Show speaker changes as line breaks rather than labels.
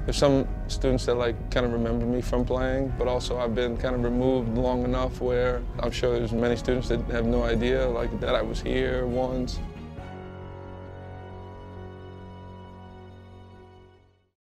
There's some students that kind of remember me from playing, but also I've been kind of removed long enough where I'm sure there's many students that have no idea that I was here once.